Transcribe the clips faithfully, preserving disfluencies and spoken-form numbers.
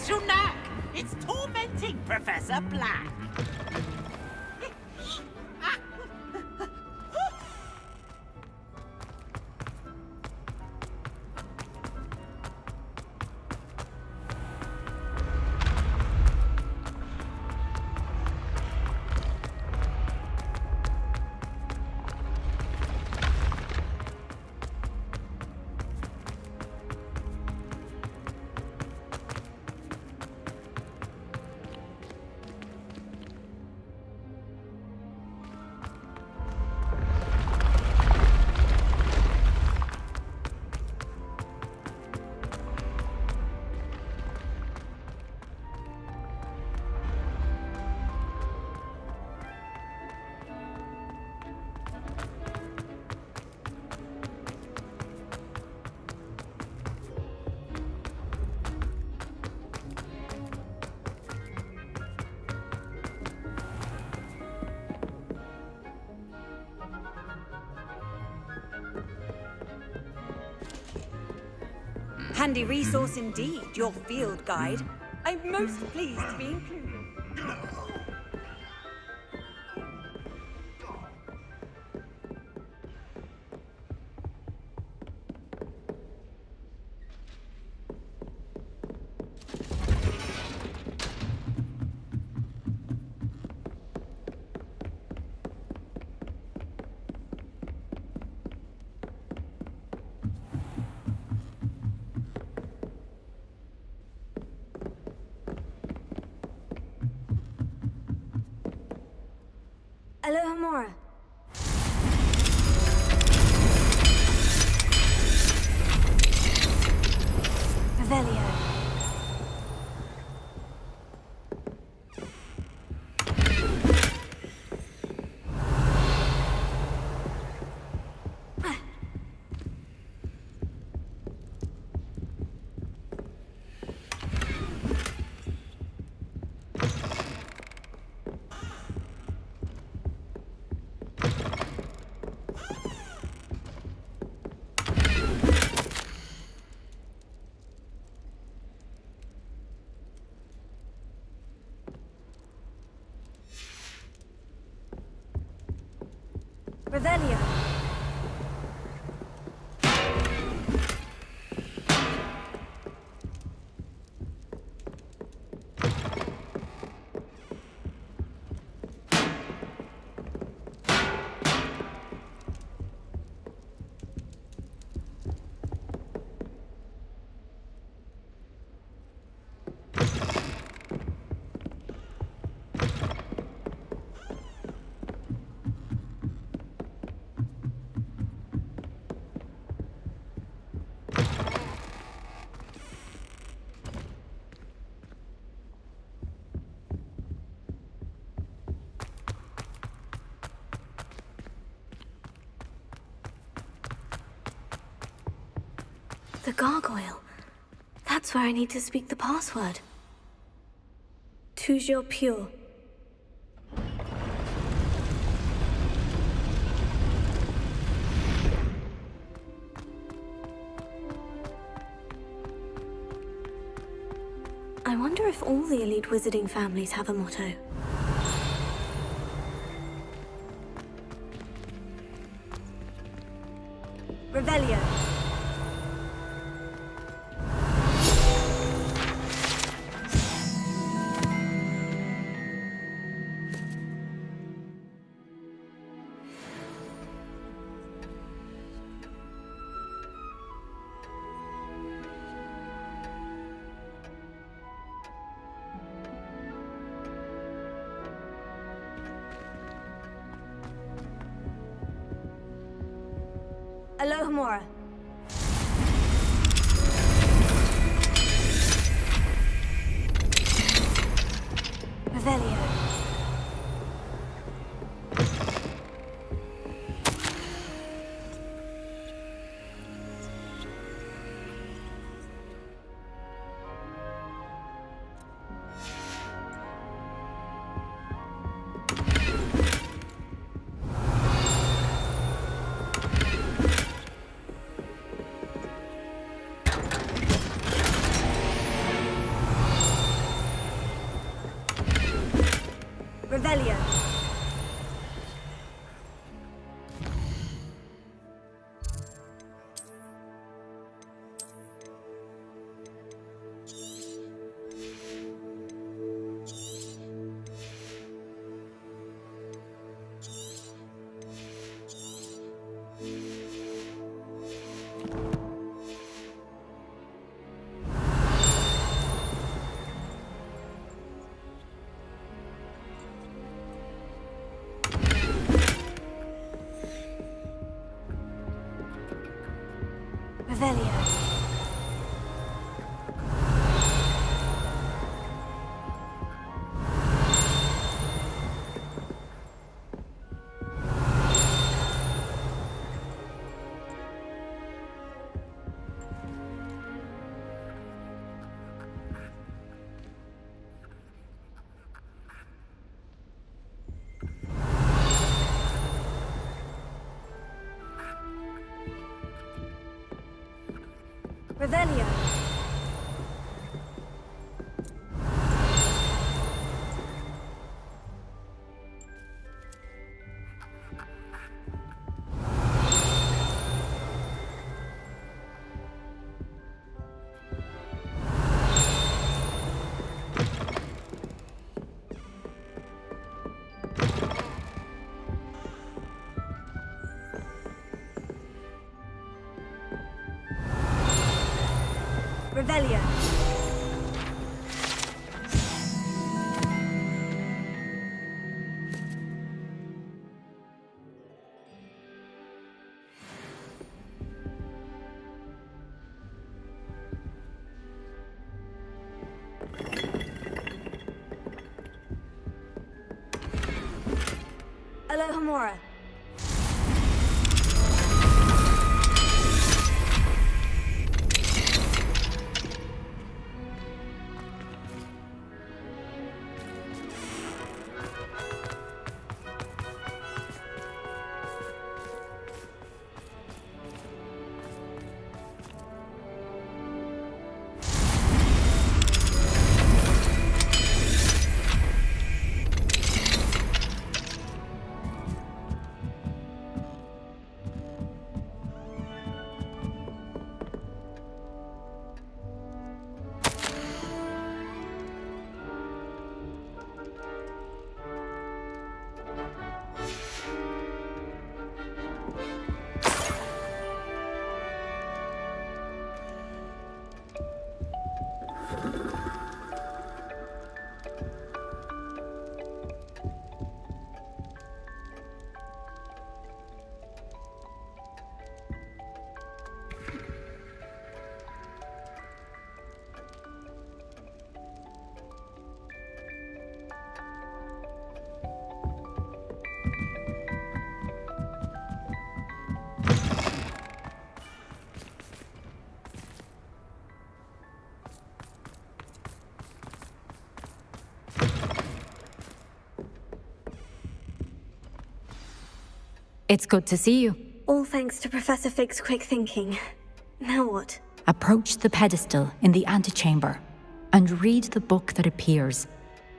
Sunak! It's tormenting Professor Black. Handy resource indeed, your field guide. I'm most pleased to be included. Alohomora. Revelio. Revelio. The gargoyle. That's where I need to speak the password. Toujours pure. I wonder if all the elite wizarding families have a motto. Revelio. Alohomora. Revelio. Revelio. Revelio. Revelio. Alohomora. It's good to see you. All thanks to Professor Fig's quick thinking. Now what? Approach the pedestal in the antechamber and read the book that appears.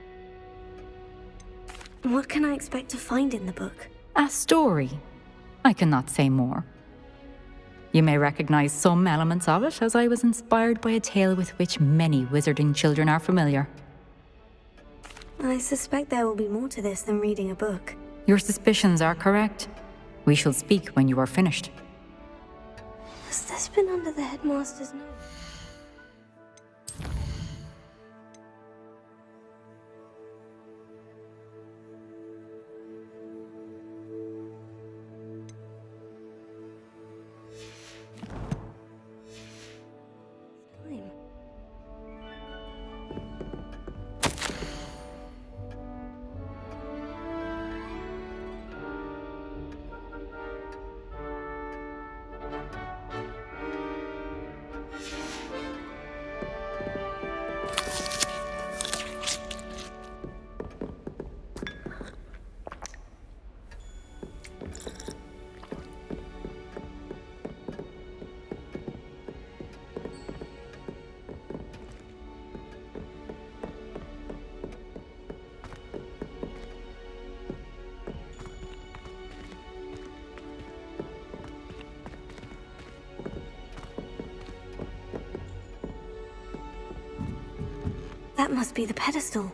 What can I expect to find in the book? A story. I cannot say more. You may recognize some elements of it, as I was inspired by a tale with which many wizarding children are familiar. I suspect there will be more to this than reading a book. Your suspicions are correct. We shall speak when you are finished. Has this been under the headmaster's nose? That must be the pedestal.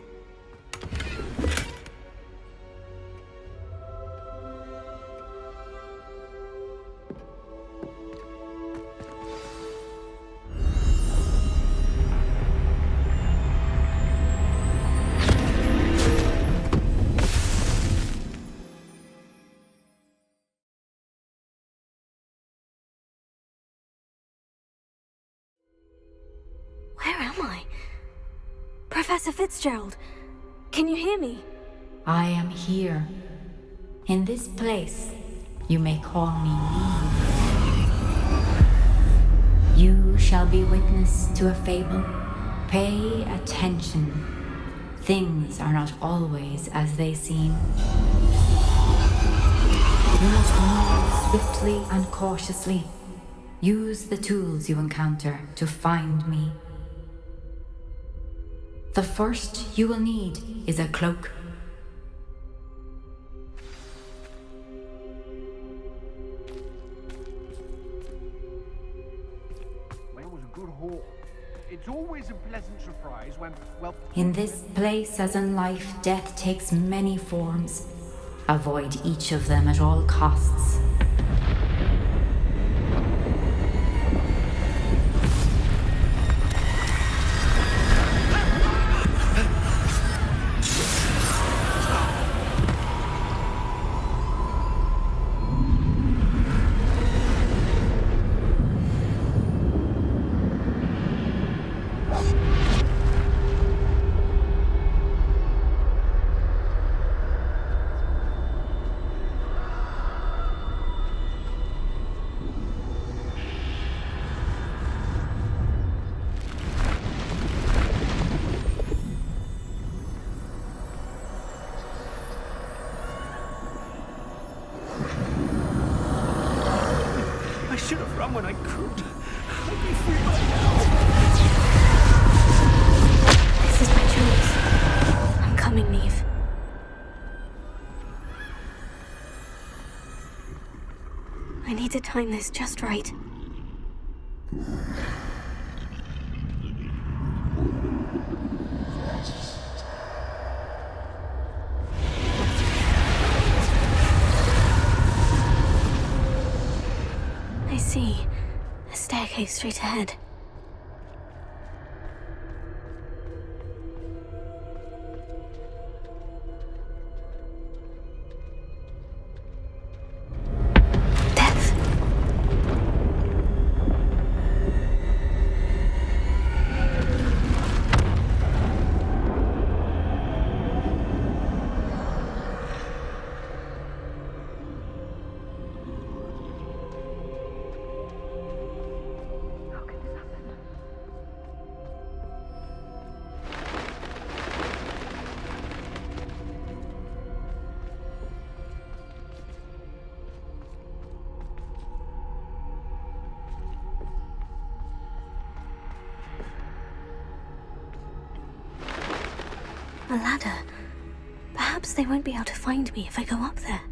Professor Fitzgerald, can you hear me? I am here. In this place, you may call me Neve. You shall be witness to a fable. Pay attention. Things are not always as they seem. You must move swiftly and cautiously. Use the tools you encounter to find me. The first you will need is a cloak. Well, it was a good haul. It's always a pleasant surprise when, well... In this place, as in life, death takes many forms. Avoid each of them at all costs. I should have run when I could. I'd be free by now. This is my choice. I'm coming, Neve. I need to time this just right. I see. A staircase straight ahead. Death. A ladder. Perhaps they won't be able to find me if I go up there.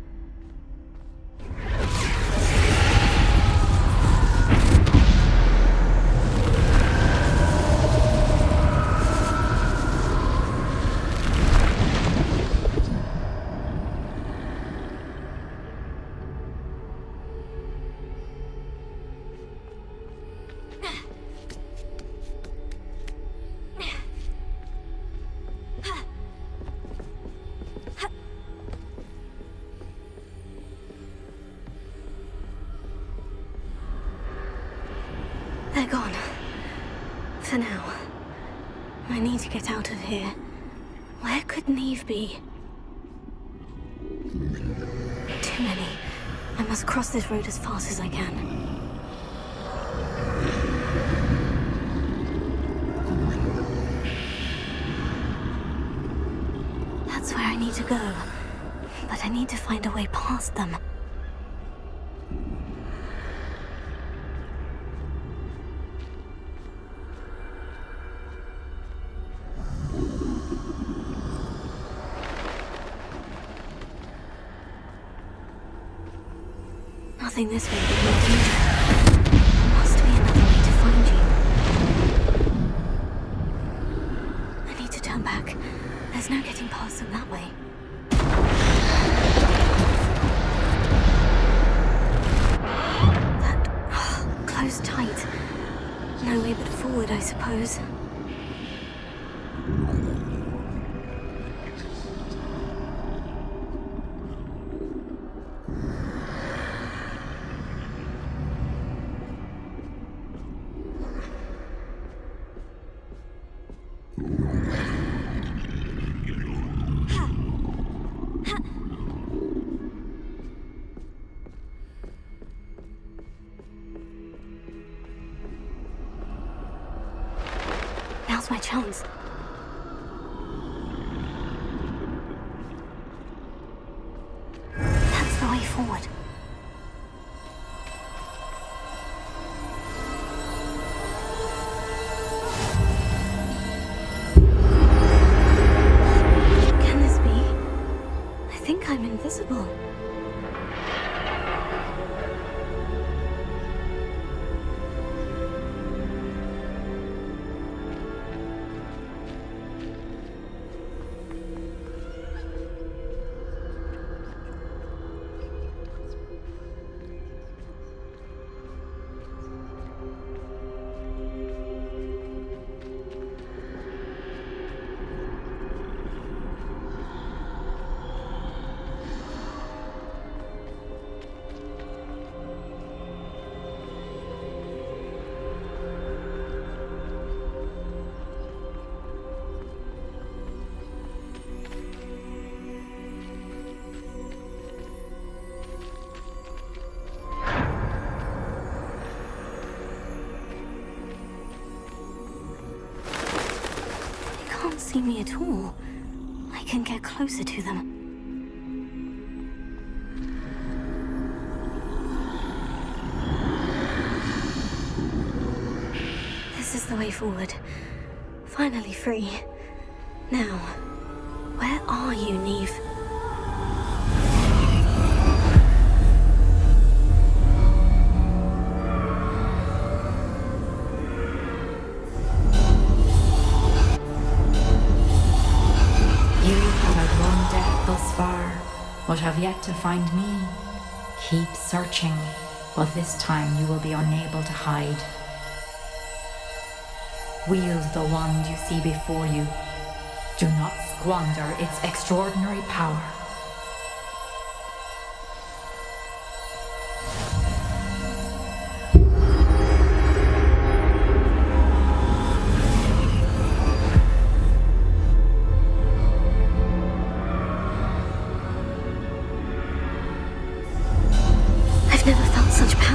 They're gone. For now. I need to get out of here. Where could Neve be? Too many. I must cross this road as fast as I can. That's where I need to go. But I need to find a way past them. Nothing this way would make danger. There must be another way to find you. I need to turn back. There's no getting past them that way. That... Oh, closed tight. No way but forward, I suppose. You Now's my chance. That's the way forward. Can this be? I think I'm invisible. Can't see me at all. I can get closer to them. This is the way forward. Finally free. Now, where are you, Neve? Thus far, but have yet to find me. Keep searching, but this time you will be unable to hide. Wield the wand you see before you. Do not squander its extraordinary power. I've never felt such power.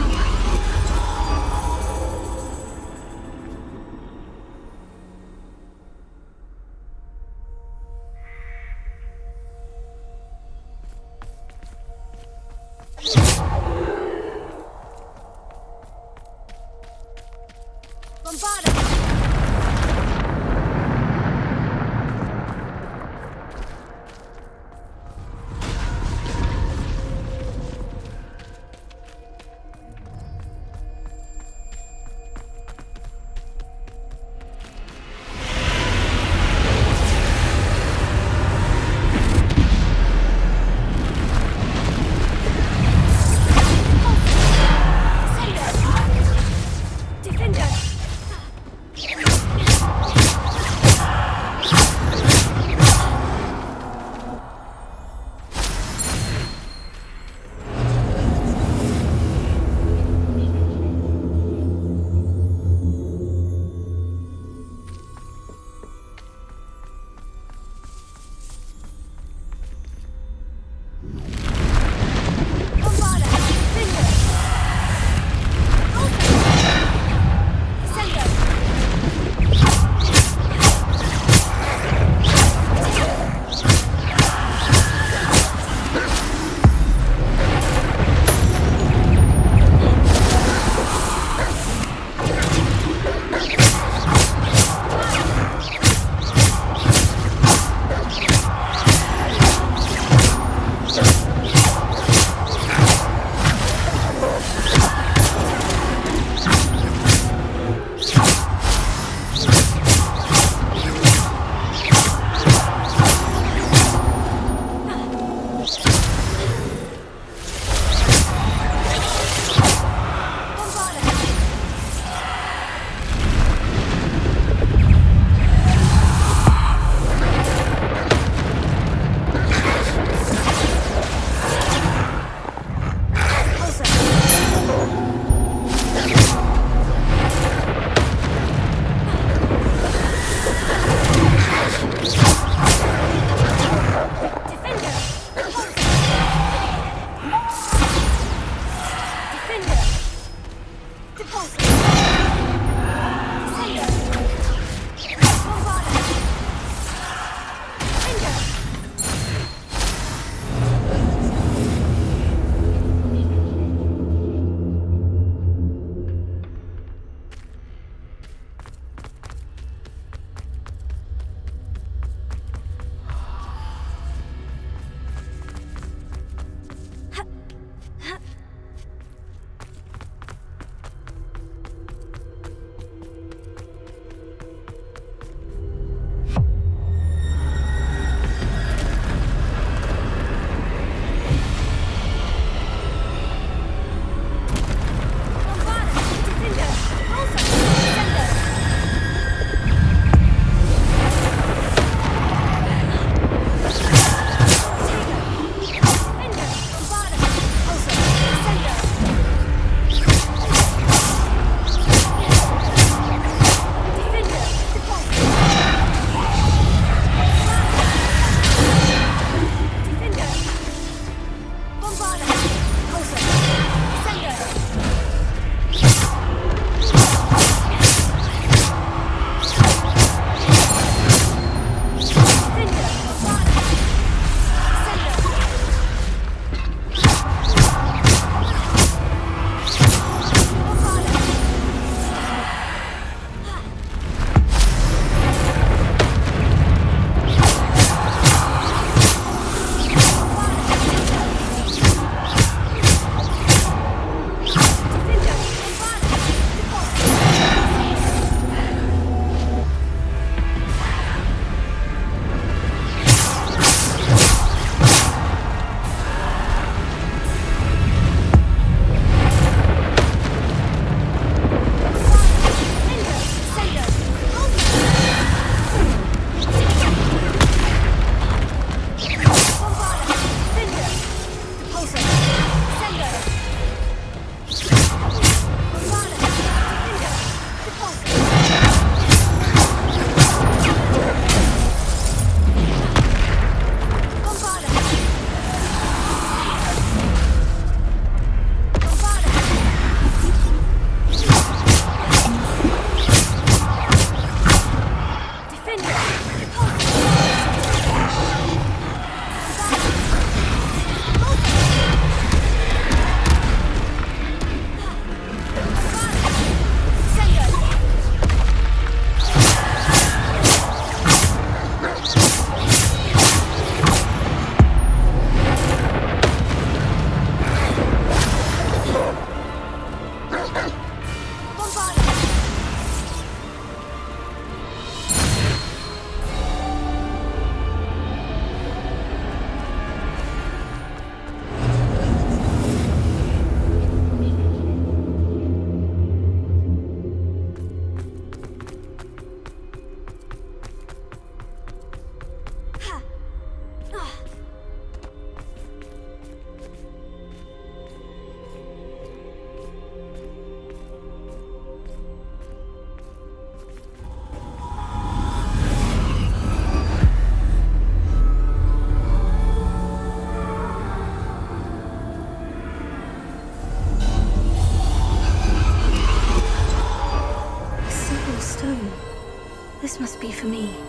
This must be for me.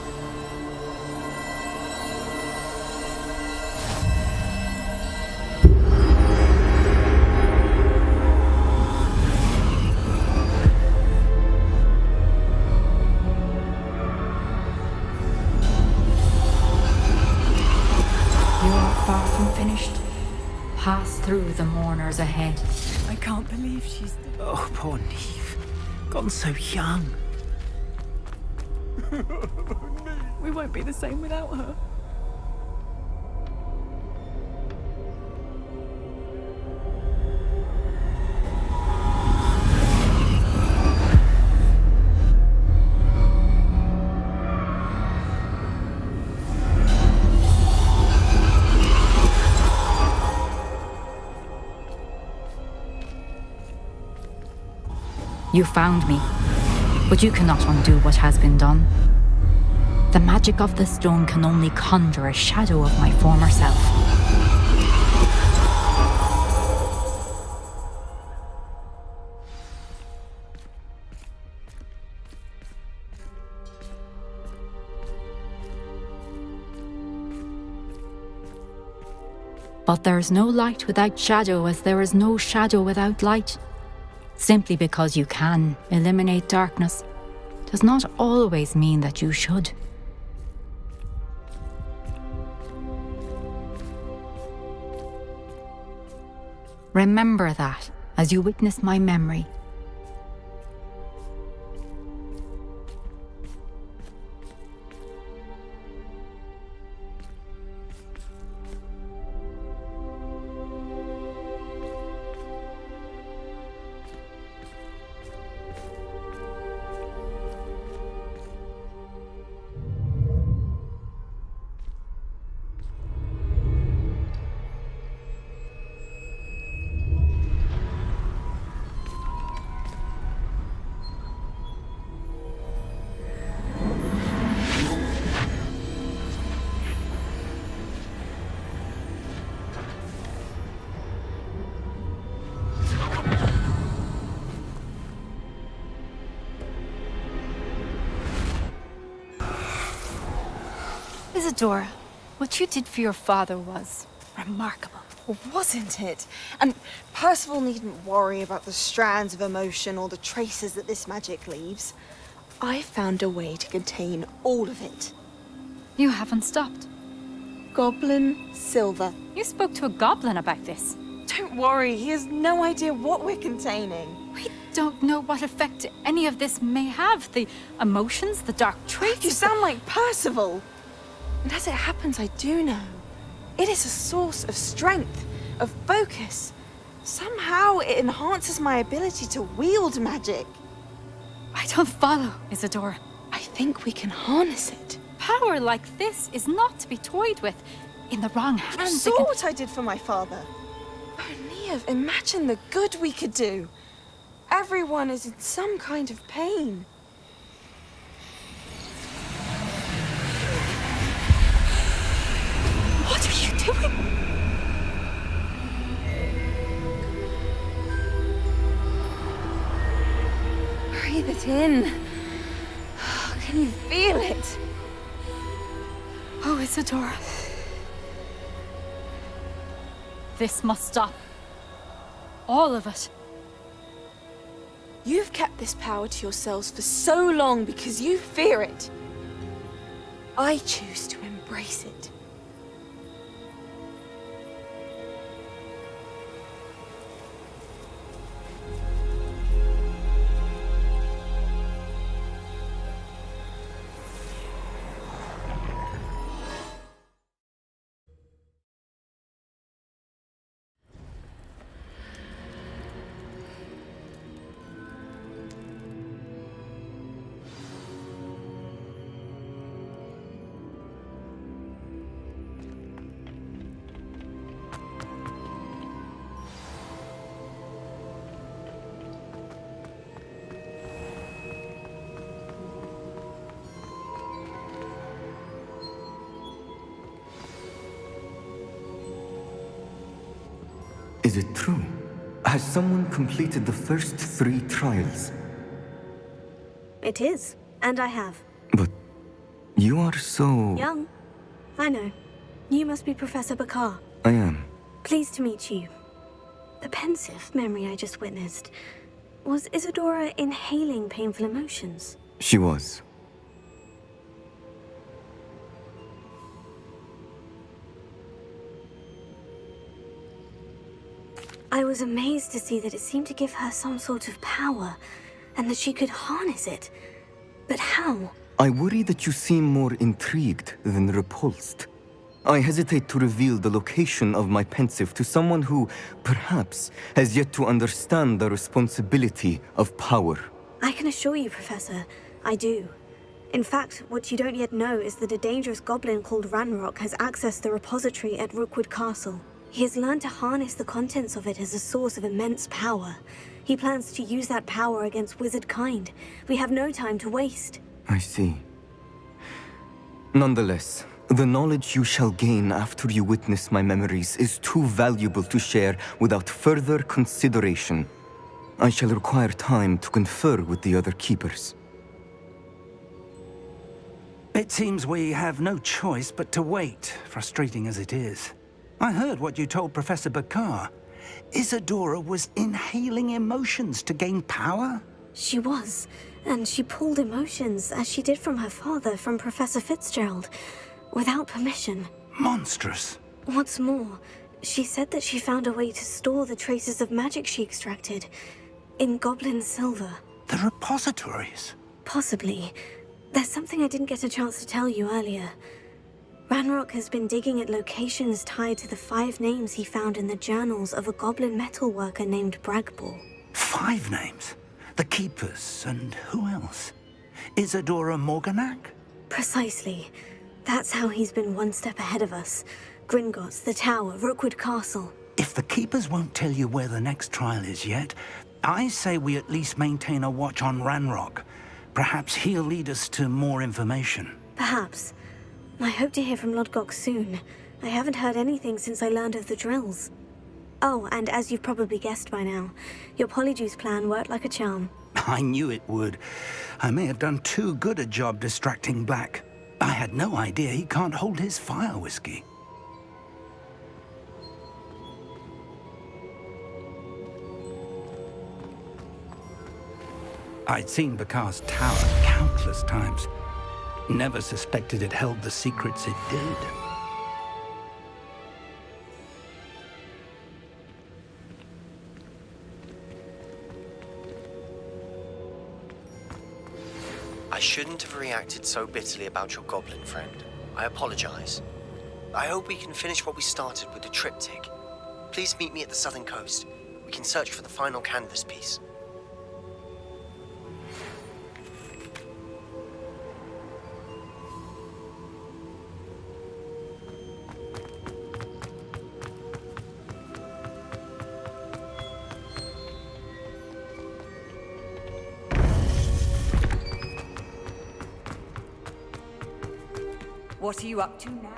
Far from finished. Pass through the mourners ahead. I can't believe she's... Oh, poor Neve. Gone so young. We won't be the same without her. You found me, but you cannot undo what has been done. The magic of the stone can only conjure a shadow of my former self. But there is no light without shadow, as there is no shadow without light. Simply because you can eliminate darkness does not always mean that you should. Remember that as you witness my memory. Isidora, what you did for your father was remarkable. Well, wasn't it? And Percival needn't worry about the strands of emotion or the traces that this magic leaves. I found a way to contain all of it. You haven't stopped. Goblin Silver. You spoke to a goblin about this. Don't worry, he has no idea what we're containing. We don't know what effect any of this may have. The emotions, the dark traits. You sound like Percival. And as it happens, I do know. It is a source of strength, of focus. Somehow it enhances my ability to wield magic. I don't follow, Isidora. I think we can harness it. Power like this is not to be toyed with. In the wrong hands, You it saw can... what I did for my father. Oh, Neve, imagine the good we could do. Everyone is in some kind of pain. What are you doing? Breathe it in. Can you feel it? Oh, Isidora. This must stop. All of it. You've kept this power to yourselves for so long because you fear it. I choose to embrace it. Is it true? Has someone completed the first three trials? It is, and I have. You are so... Young? I know. You must be Professor Bakar. I am. Pleased to meet you. The pensive memory I just witnessed. Was Isadora inhaling painful emotions? She was. I was amazed to see that it seemed to give her some sort of power, and that she could harness it. But how? I worry that you seem more intrigued than repulsed. I hesitate to reveal the location of my pensive to someone who, perhaps, has yet to understand the responsibility of power. I can assure you, Professor, I do. In fact, what you don't yet know is that a dangerous goblin called Ranrock has accessed the repository at Rookwood Castle. He has learned to harness the contents of it as a source of immense power. He plans to use that power against wizard kind. We have no time to waste. I see. Nonetheless, the knowledge you shall gain after you witness my memories is too valuable to share without further consideration. I shall require time to confer with the other keepers. It seems we have no choice but to wait, frustrating as it is. I heard what you told Professor Bakar. Isadora was inhaling emotions to gain power? She was, and she pulled emotions, as she did from her father, from Professor Fitzgerald, without permission. Monstrous. What's more, she said that she found a way to store the traces of magic she extracted in goblin silver. The repositories? Possibly. There's something I didn't get a chance to tell you earlier. Ranrock has been digging at locations tied to the five names he found in the journals of a goblin metalworker named Bragbor. Five names? The Keepers, and who else? Isadora Morganac? Precisely. That's how he's been one step ahead of us. Gringotts, the Tower, Rookwood Castle. If the Keepers won't tell you where the next trial is yet, I say we at least maintain a watch on Ranrock. Perhaps he'll lead us to more information. Perhaps. I hope to hear from Lodgok soon. I haven't heard anything since I learned of the drills. Oh, and as you've probably guessed by now, your Polyjuice plan worked like a charm. I knew it would. I may have done too good a job distracting Black. I had no idea he can't hold his fire whiskey. I'd seen Bakar's tower countless times. Never suspected it held the secrets it did. I shouldn't have reacted so bitterly about your goblin friend. I apologize. I hope we can finish what we started with the triptych. Please meet me at the southern coast. We can search for the final canvas piece. What are you up to now?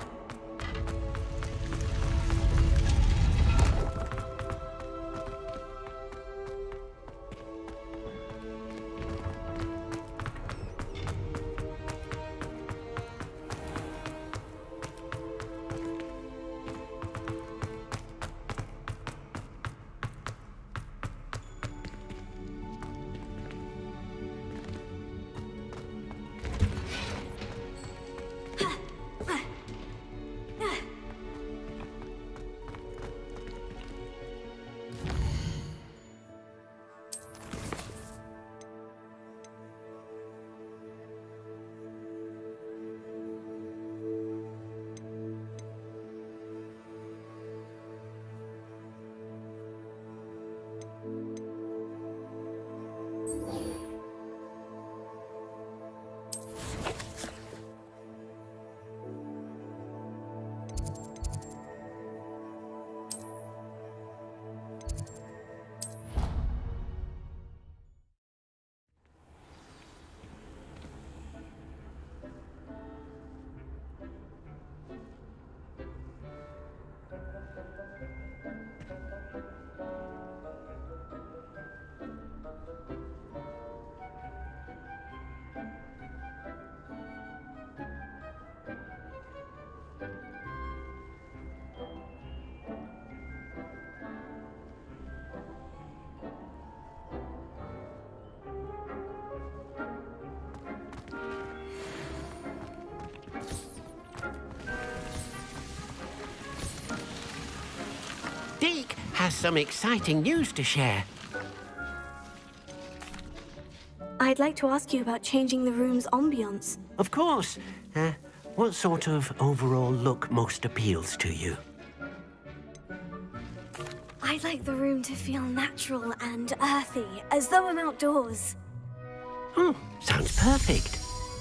has some exciting news to share. I'd like to ask you about changing the room's ambiance. Of course. Uh, what sort of overall look most appeals to you? I'd like the room to feel natural and earthy, as though I'm outdoors. Oh, sounds perfect.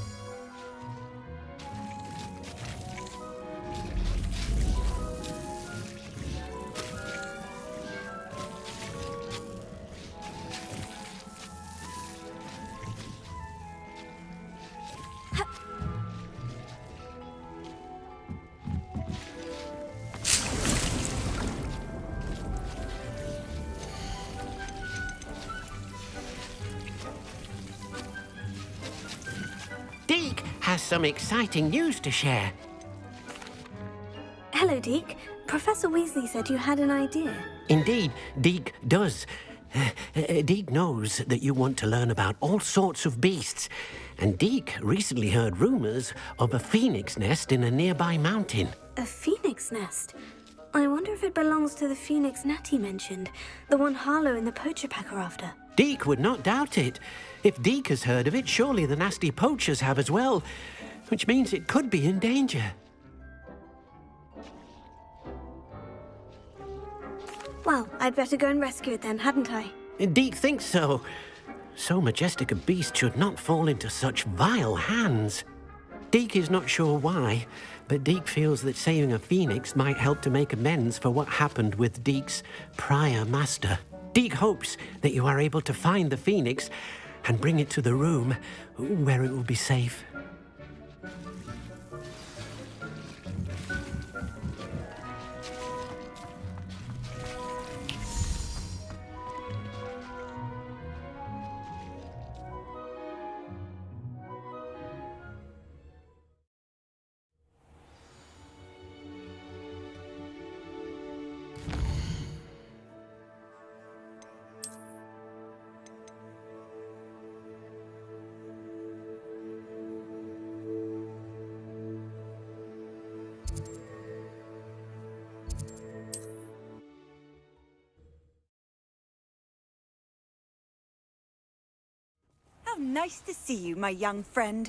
Deek has some exciting news to share. Hello, Deek. Professor Weasley said you had an idea. Indeed, Deek does. Uh, uh, Deek knows that you want to learn about all sorts of beasts, and Deek recently heard rumors of a phoenix nest in a nearby mountain. A phoenix nest? I wonder if it belongs to the phoenix Natty mentioned, the one Harlow and the poacher pack are after. Deek would not doubt it. If Deek has heard of it, surely the nasty poachers have as well, which means it could be in danger. Well, I'd better go and rescue it then, hadn't I? Deek thinks so. So majestic a beast should not fall into such vile hands. Deek is not sure why, but Deek feels that saving a phoenix might help to make amends for what happened with Deek's prior master. Deek hopes that you are able to find the phoenix and bring it to the room where it will be safe. How nice to see you, my young friend.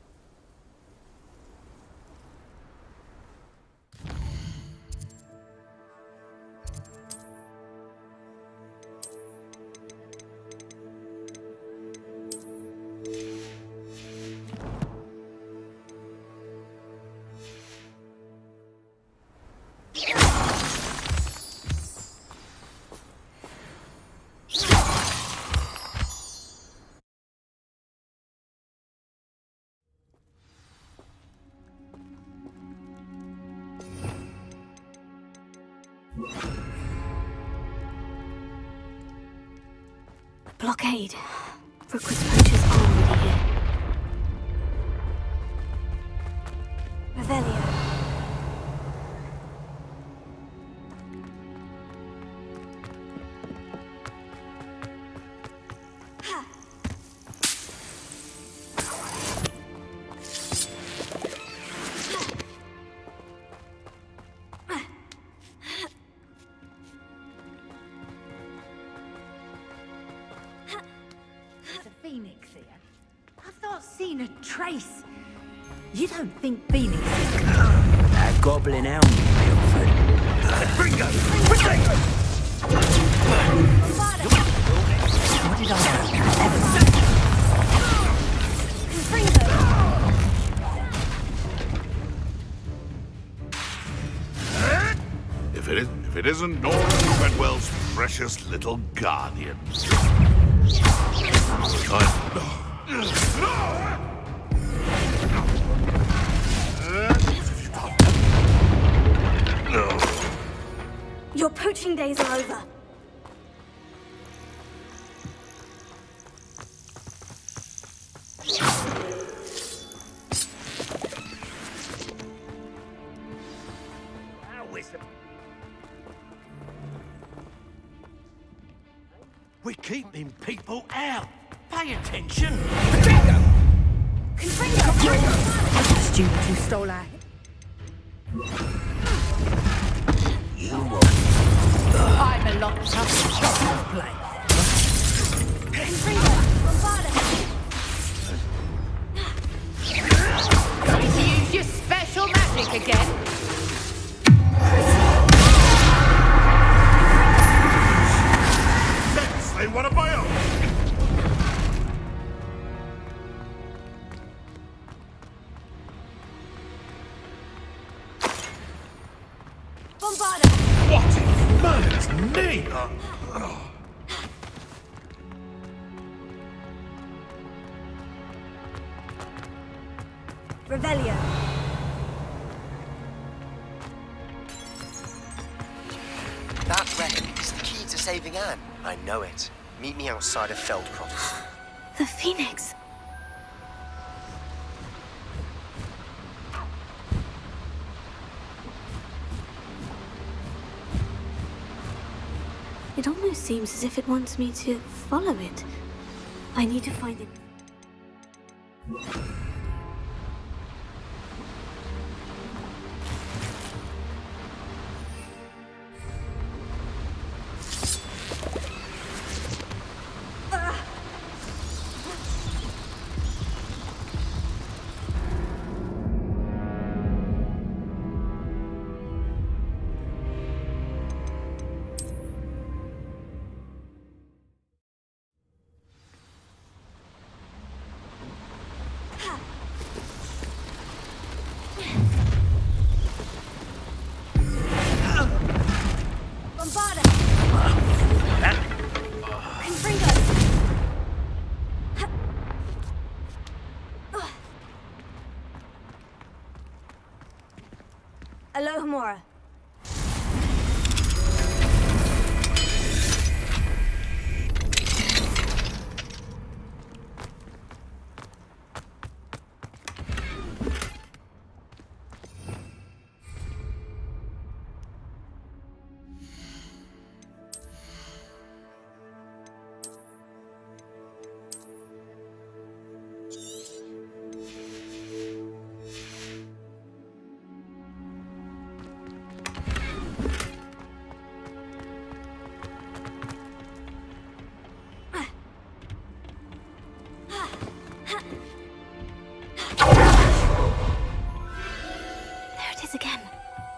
Blockade. Rookwood's poachers are already here. Revelio. Phoenix here? I've not seen a trace. You don't think Phoenix is... That goblin elm, Guildford. Bingo! What did I If it, is, if it isn't Norman Treadwell's precious little guardian. Your poaching days are over. We're keeping people out. Pay attention. The student who stole our... You won't. I'm a lot tougher to play. Going to use your special magic again? Let's slay one of my own! Bombarda! What in murder's name? Uh, oh. Revelio. That relic is the key to saving Anne. I know it. Meet me outside of Feldcroft. The Phoenix. It almost seems as if it wants me to follow it. I need to find it. Alohomora. Again.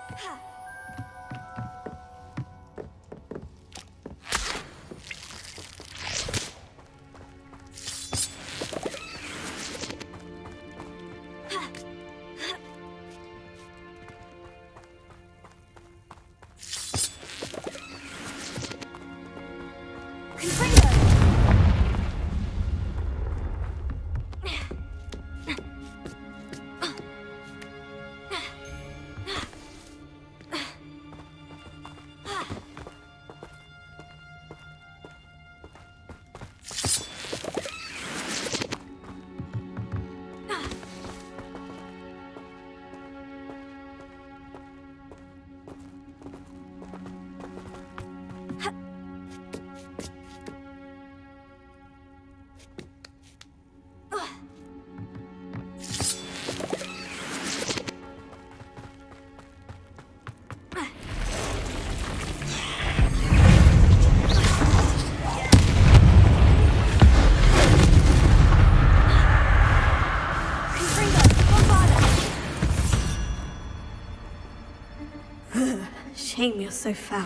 Shame you're so foul.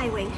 Skywing.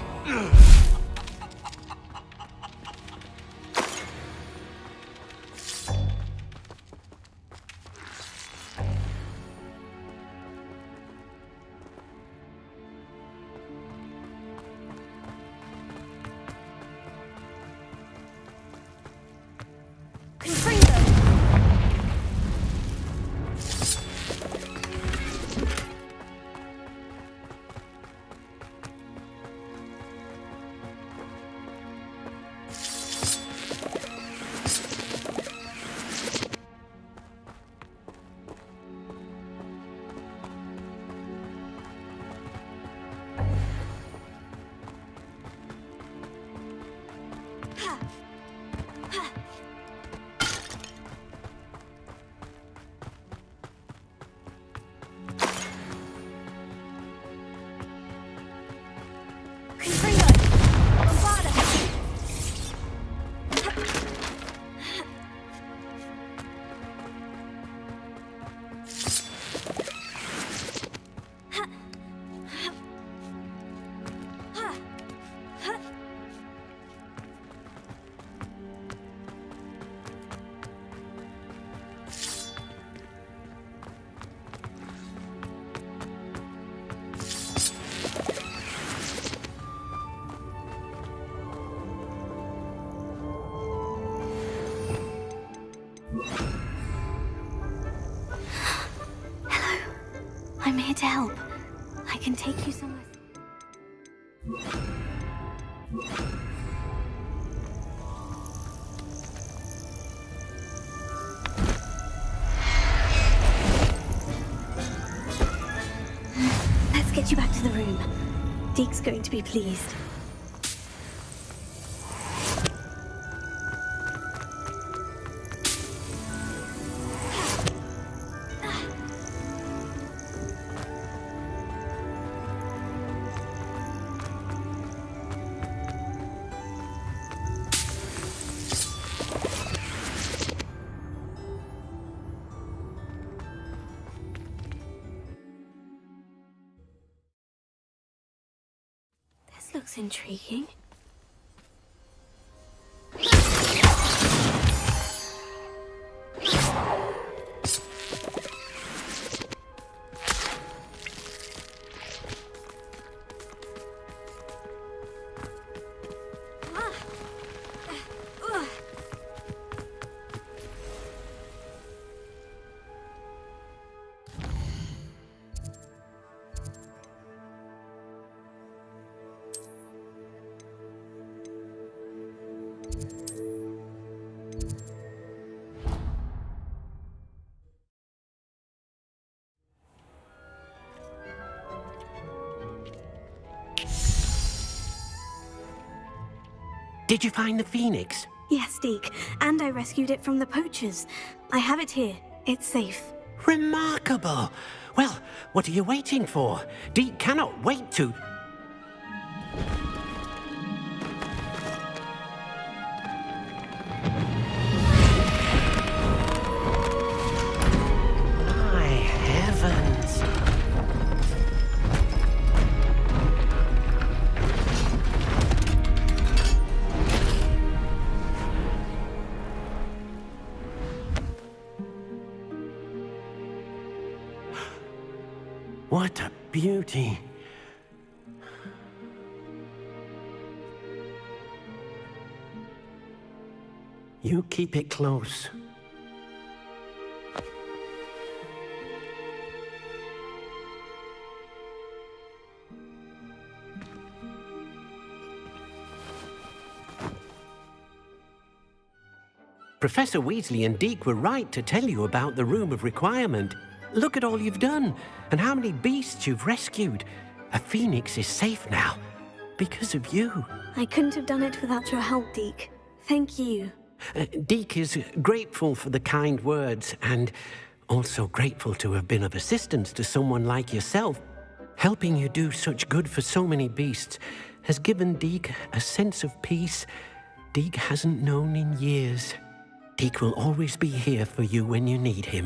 I'm here to help. I can take you somewhere. Let's get you back to the room. Deke's going to be pleased. Looks intriguing. Did you find the Phoenix? Yes, Deke, and I rescued it from the poachers. I have it here. It's safe. Remarkable! Well, what are you waiting for? Deke cannot wait to... My heavens! What a beauty! You keep it close. Professor Weasley and Deke were right to tell you about the Room of Requirement. Look at all you've done, and how many beasts you've rescued. A phoenix is safe now, because of you. I couldn't have done it without your help, Deke. Thank you. Uh, Deke is grateful for the kind words, and also grateful to have been of assistance to someone like yourself. Helping you do such good for so many beasts has given Deke a sense of peace Deke hasn't known in years. Deke will always be here for you when you need him.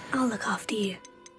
I'll look after you.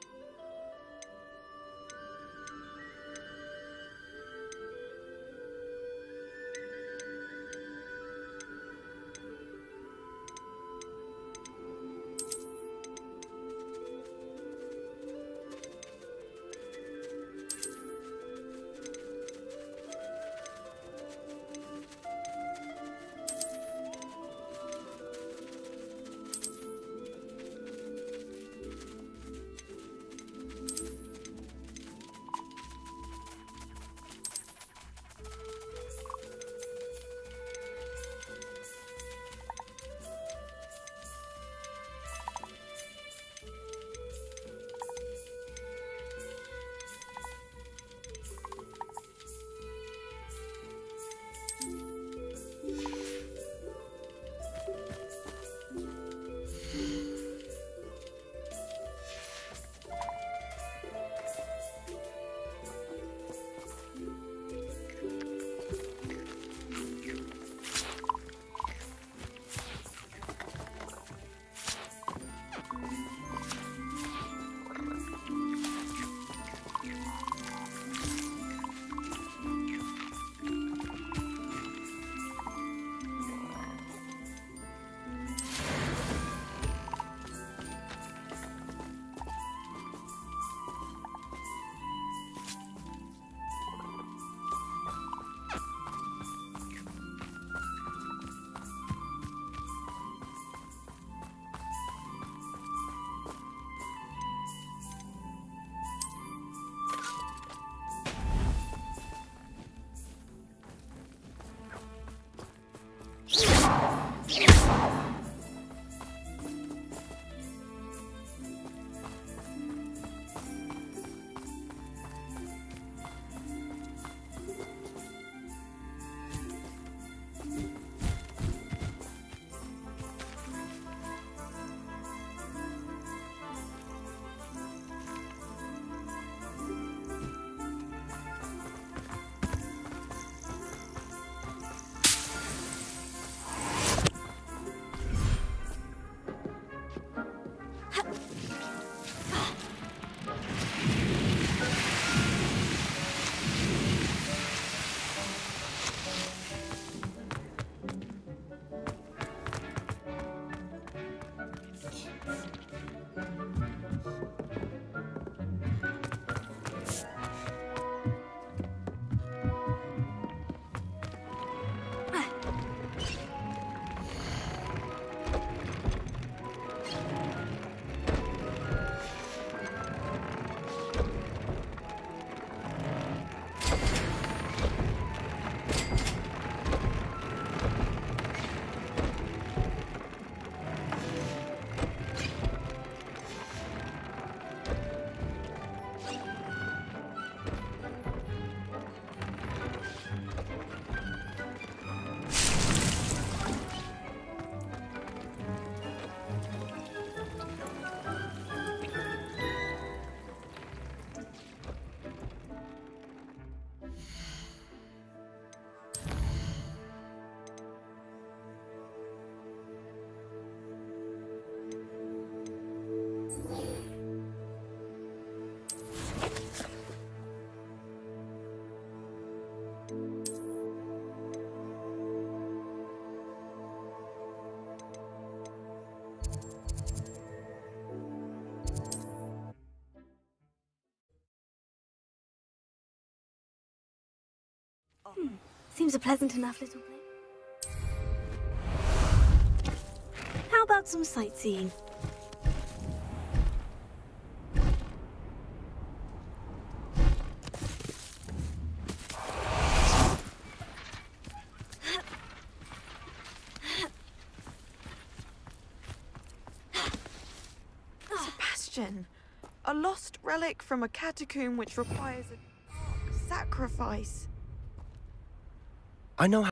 Hmm. Seems a pleasant enough little place. How about some sightseeing? Sebastian, a lost relic from a catacomb which requires a dark sacrifice. I know